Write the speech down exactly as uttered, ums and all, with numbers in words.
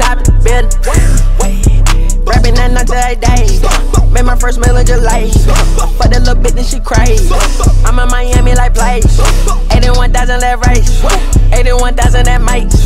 top of the building. Rapping that night till eight days. Made my first meal in July. Fuck that little bitch, then she crazy. I'm in Miami like place. eighty-one thousand that race. eighty-one thousand that mic.